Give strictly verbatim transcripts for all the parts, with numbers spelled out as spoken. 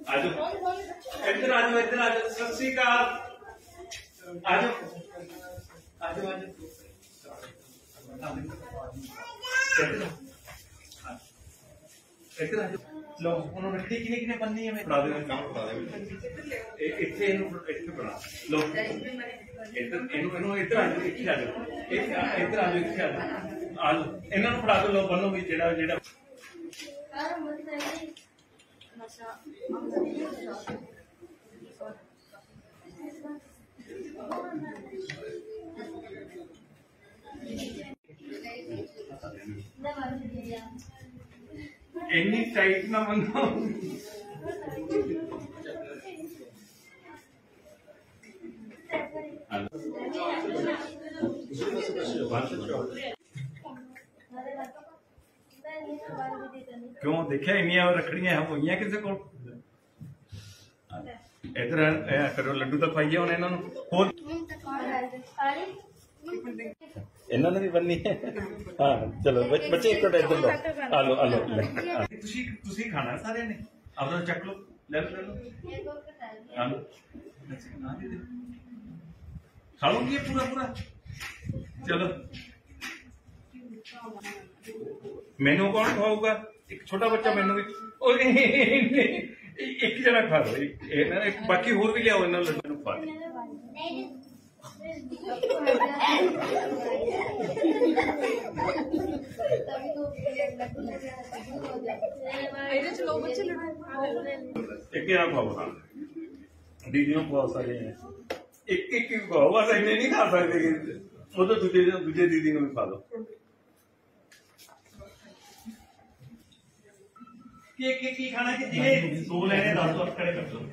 आज इधर आज इधर आज सत श्री अकाल आज आज आज इधर आज लो उन्होंने रखी किने किने बननी है मैं बना दे काम बता दे इथे इनु इथे बना लो इधर इनु इनु इधर आज इथे आ जाओ इधर आज इथे आ जाओ आ इन्हां नु फड़ा दो लो बनो भी जेड़ा जेड़ा इन्नी टाइट ना बनो क्यों देखा इन्नियां रखड़ियां होइयां किसी को इधर करो लड्डू तो पाइए हुण इन्हां नूं होर इन्हां ने भी बननी है हाँ चलो बच्चे एक इधर लो आ लो आ लो तुसी तुसी खाना सारे ने अपना चक लो ले लो ले लो आ लो खा लो ये पूरा पूरा चलो मेनू कौन खाऊगा एक छोटा बच्चा मेनू भी एक जना खा लो एक बाकी होर भी लियाओ इन्होंने लड्डू खा एक खाओ हाँ दीदियों खा सारे एक एक खाओ बस इन्हें नहीं खा सकते वो तो दूजे दूजे दीदी को भी खा लो एक एक ही खाना कि जिन्हें दो लेने दस दस खड़े कर लो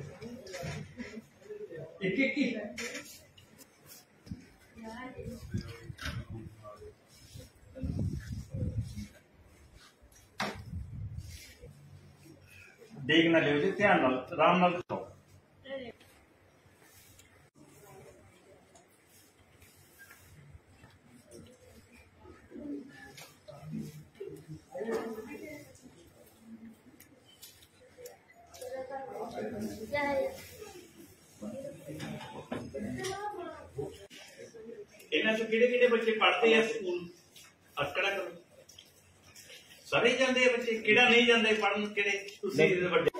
एक एक ही देख ना लियो जी ध्यान नाल आराम नाल खाओ इन्हां चों किहड़े किहड़े बच्चे पढ़ते हैं स्कूल अकड़ा करो सारे ही जाते हैं बच्चे किहड़ा नहीं जाते पढ़न किहड़े तुसीं वड्डे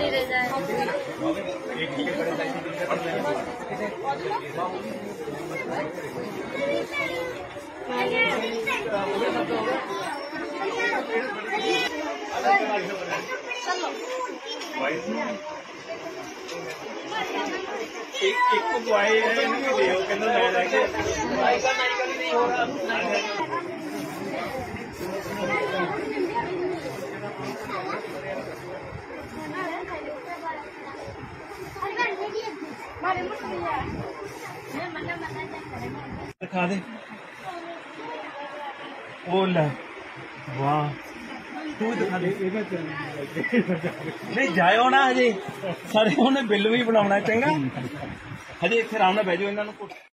एक एक को आए वीडियो कहना मैं लेके माइका माइका नहीं हो रहा दिखा दे ओ ले वाह तू दिखा दे नहीं जाओ ना हजे सारे उन्हें बिल भी बनाना चंगा हजे इत्थे आराम नाल बैठ जाओ इन्हां नूं